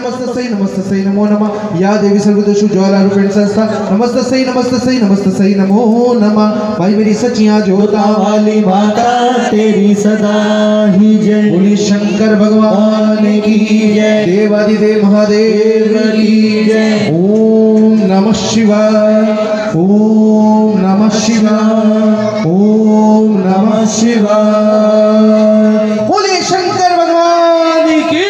नमस्तस्यै नमस्तस्यै नमो नमः। या देवी सर्वदोषु ज्वाला रूपेण संस्था नमस्तस्यै नमस्तस्यै नमस्तस्यै नमो नमः। भाई मेरी सचियां जोता वाली माता तेरी सदा ही जय। बोली शंकर भगवान की जय। देवादिदेव महादेव की जय। ओम नमः शिवाय ओम नमः शिवाय ओम नमः शिवाय। बोले शंकर भगवान की।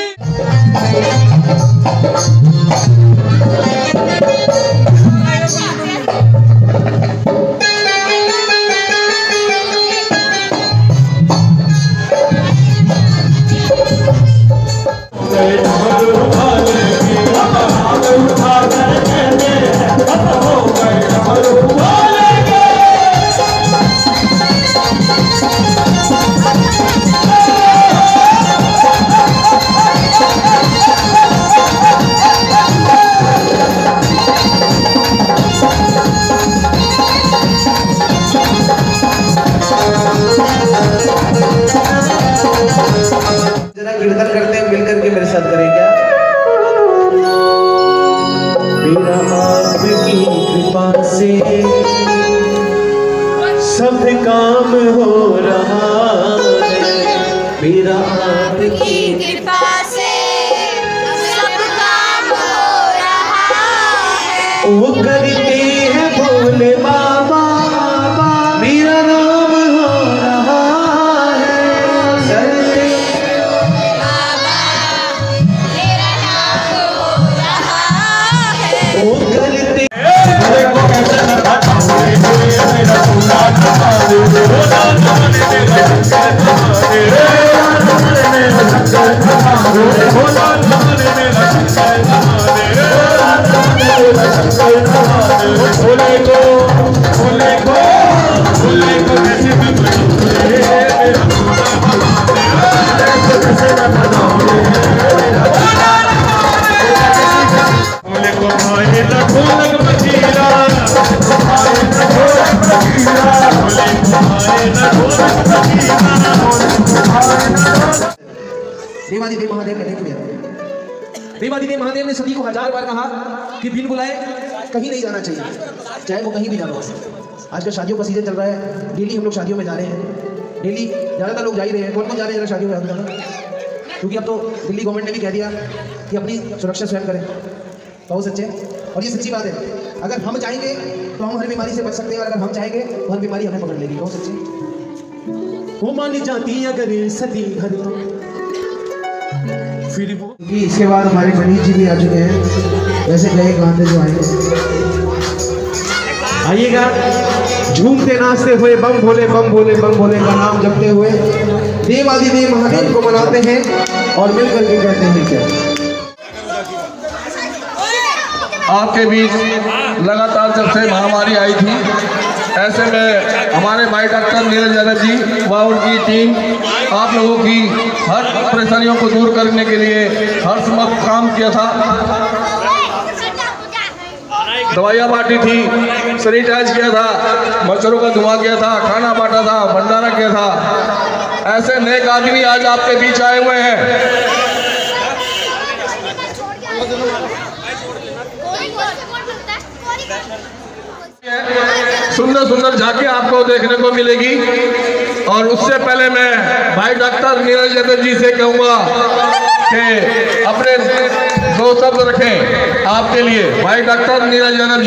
कीर्तन करते हैं मिलकर के मेरे साथ करें क्या? मेरा आपकी कृपा से सब काम हो रहा है। मेरा आपकी कृपा से सब काम हो रहा है। वो करते हैं भोले बाबा मेरा नाम हो रहा है। वो करते देवादिदेव महादेव ने देख लिया। देवादिदेव महादेव ने सती को 1000 बार कहा कि बिन बुलाए कहीं नहीं जाना चाहिए, चाहे वो कहीं भी जाना हो। आजकल शादियों का सीजन चल रहा है, डेली हम लोग शादियों में जा रहे हैं। डेली ज़्यादातर लोग जा ही रहे हैं। कौन कौन जा रहे हैं जरा शादियों में? क्योंकि अब तो दिल्ली गवर्नमेंट ने भी कह दिया कि अपनी सुरक्षा स्वयं करें। बहुत सच्चे, और ये सच्ची बात है। अगर हम चाहेंगे तो हम हर बीमारी से बच सकते हैं, और अगर हम चाहेंगे तो हर बीमारी हमें पकड़ लेगी। बहुत सच्चे। वो मानी जाती अगर सती घर तो फिर वो। इसके बाद हमारे गणेश जी भी आ चुके हैं। वैसे गए गाते जो आएंगे, आइएगा झूमते नाचते हुए बम भोले का नाम जपते हुए देवादिदेव महादेव को मनाते हैं और मिलकर के कहते हैं क्या? आपके बीच लगातार जब से महामारी आई थी, ऐसे में हमारे भाई डॉक्टर नीरज यादव जी व उनकी टीम आप लोगों की हर परेशानियों को दूर करने के लिए हर समय काम किया था। दवाइयाँ बांटी थी, सैनिटाइज किया था, मच्छरों का धुआं किया था, खाना बांटा था, भंडारा किया था। ऐसे नेक आदमी आज आपके बीच आए हुए हैं। सुंदर सुंदर झांकी आपको देखने को मिलेगी। और उससे पहले मैं भाई डॉक्टर नीरज यादव जी से कहूँगा कि अपने 2 शब्द रखें आपके लिए। भाई डॉक्टर नीरज यादव जी।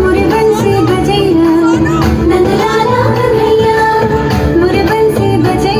मुझे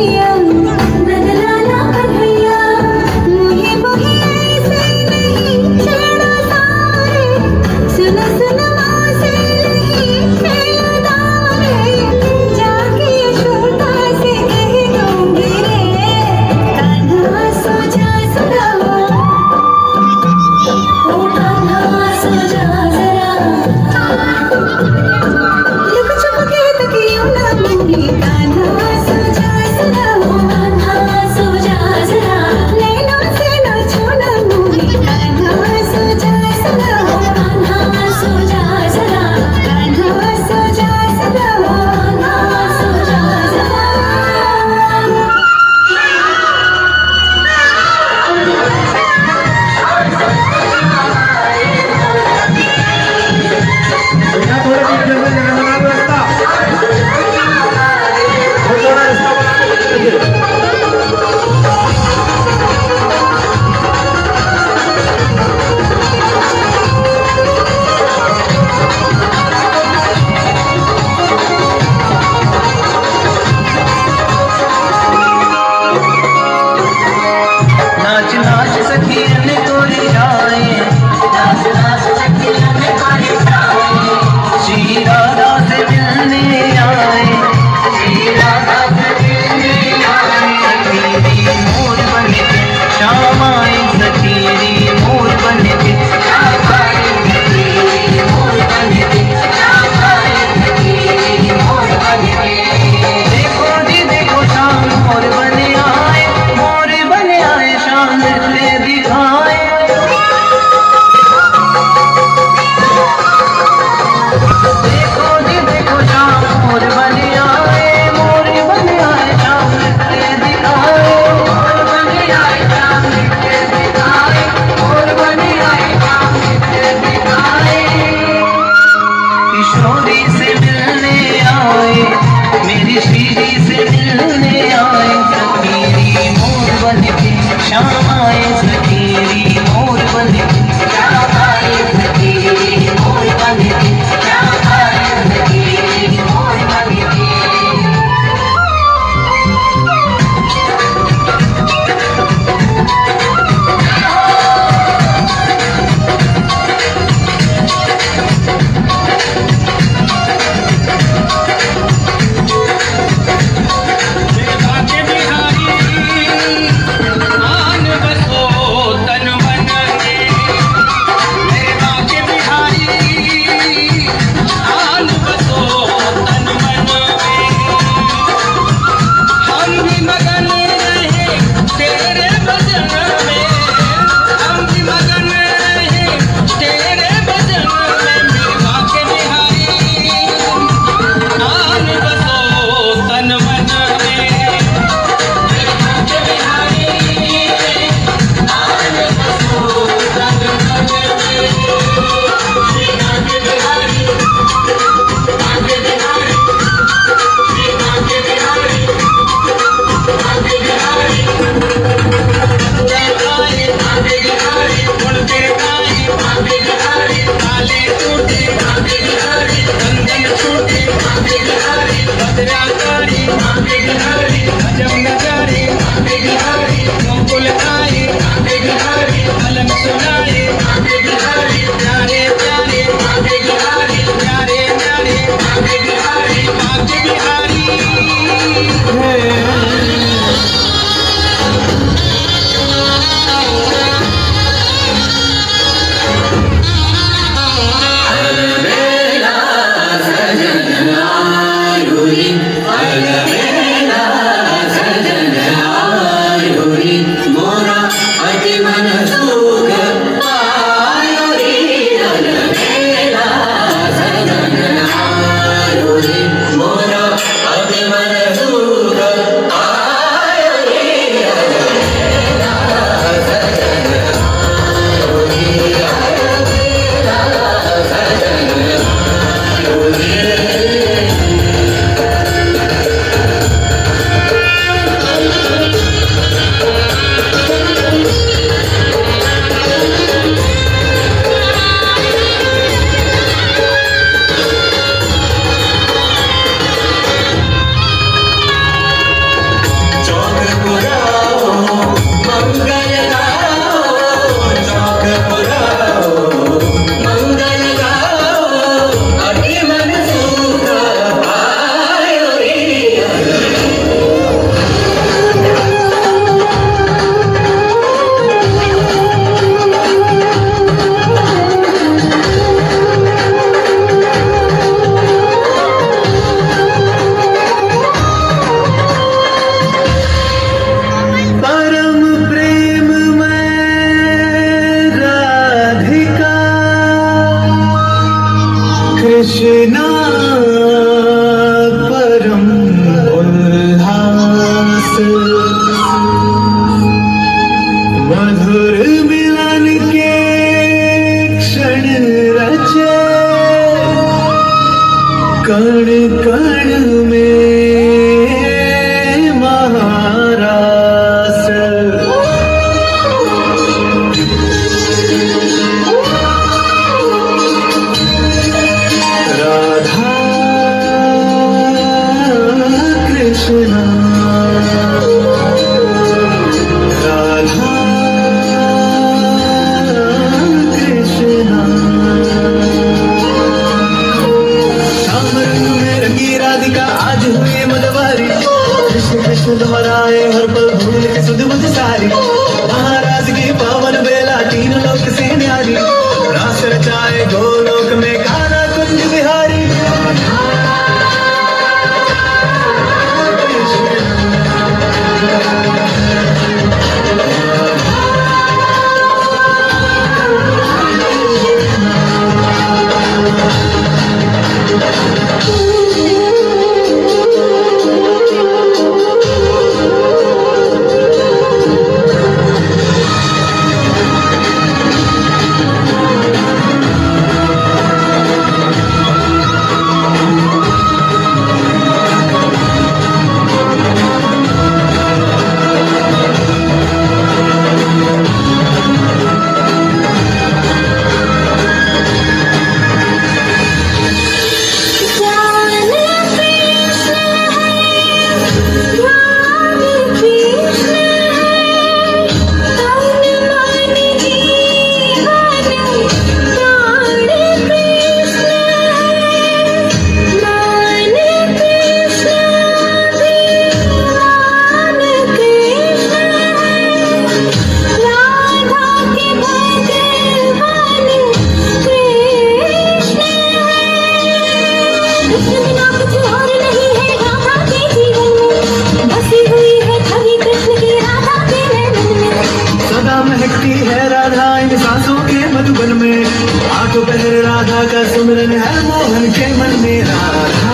रही है राधा इन सांसों के मधुबन में, आठों पहर राधा का सुमिरन है मोहन के मन में। राधा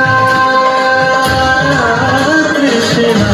कृष्णा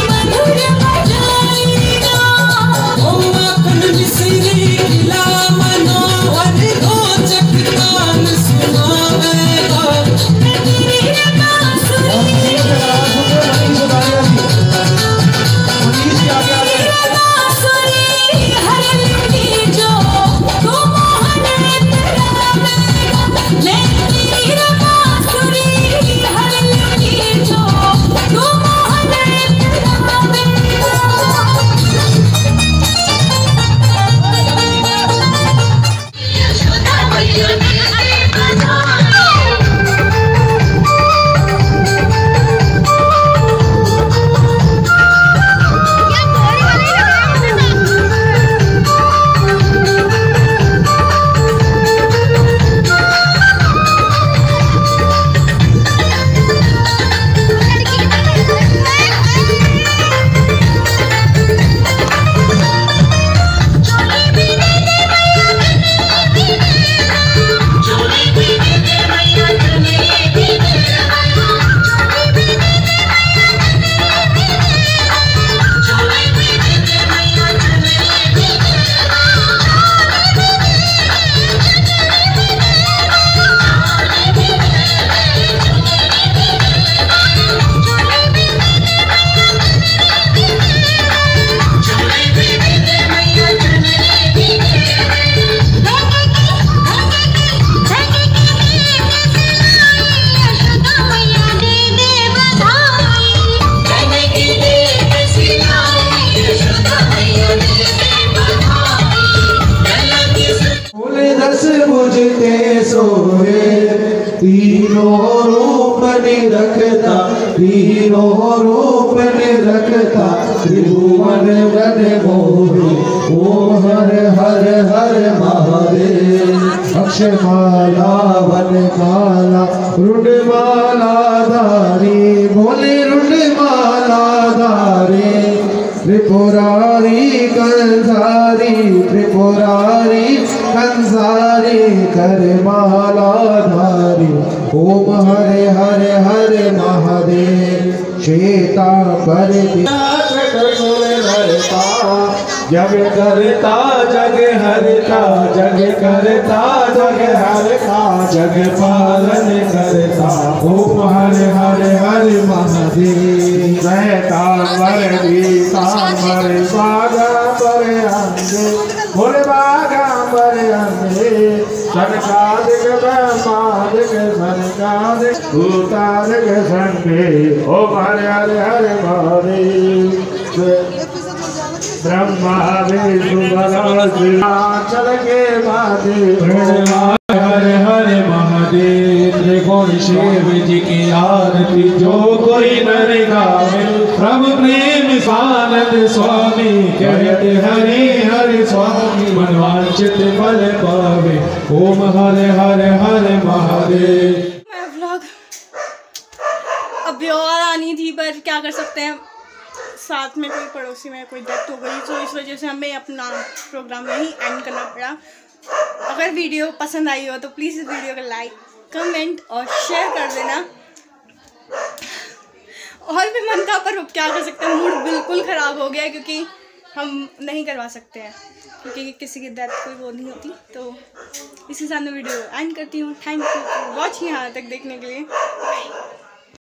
Lama सोचते सोए, तीनों रूप निरखता, तीनों रूप निरखता, त्रिभुवन गण मोहि, ओम हर हर हर महादेव। अक्षमाला वन माला रुंडमाला धारी, बोले रुंडमाला धारी, त्रिपुरारी कंसारी, त्रिपुरारी कंसारी, कर माला धारी, ओम हरे हरे हरे महादेव। श्वेतांबर जग करता जग हरता, जग करता जग हरता, जग पालन करता, ओम हरे हरे हरे महादेव। श्वेतांबर पीतांबर बागांबर अंगे, बोले बागांबर अंगे, सनकादिक ब्रह्मादिक सनकादिक भूतादिक संगे, ओम हरे हरे हरे महादेव। ब्रह्मा विष्णु चल के महादेव, हरे हरे महादेव। त्रिकोण शिव जी की आरती जो कोई नर गावे, प्रभु प्रेम सानंद स्वामी, कहते हरे हरे स्वामी, मनवांचित फल पावे, ओम हरे हरे हरे महादेव। मैं व्लॉग अब और आनी थी, पर क्या कर सकते हैं, साथ में कोई पड़ोसी में कोई डेथ हो गई, तो इस वजह से हमें अपना प्रोग्राम यहीं एंड करना पड़ा। अगर वीडियो पसंद आई हो तो प्लीज़ इस वीडियो को लाइक, कमेंट और शेयर कर देना। और भी मन था, पर क्या कर सकते हैं, मूड बिल्कुल ख़राब हो गया क्योंकि हम नहीं करवा सकते हैं, क्योंकि किसी की डेथ कोई वो नहीं होती। तो इसी साथ में वीडियो एंड करती हूँ। थैंक यू फॉर वॉचिंग, यहाँ तक देखने के लिए।